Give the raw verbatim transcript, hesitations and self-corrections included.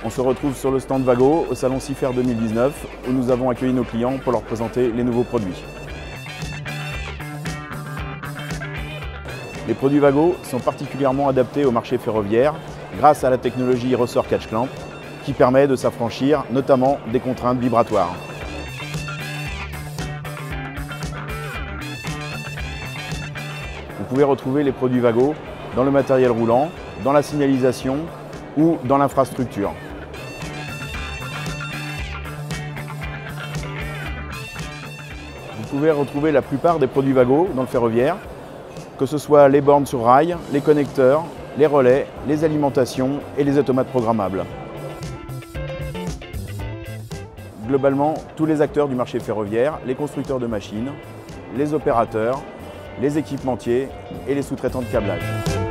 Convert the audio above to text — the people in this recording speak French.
On se retrouve sur le stand Vago au salon CIFER deux mille dix-neuf où nous avons accueilli nos clients pour leur présenter les nouveaux produits. Les produits Vago sont particulièrement adaptés au marché ferroviaire grâce à la technologie ressort catch clamp qui permet de s'affranchir notamment des contraintes vibratoires. Vous pouvez retrouver les produits Vago dans le matériel roulant, dans la signalisation ou dans l'infrastructure. Vous pouvez retrouver la plupart des produits Vago dans le ferroviaire, que ce soit les bornes sur rail, les connecteurs, les relais, les alimentations et les automates programmables. Globalement, tous les acteurs du marché ferroviaire, les constructeurs de machines, les opérateurs, les équipementiers et les sous-traitants de câblage.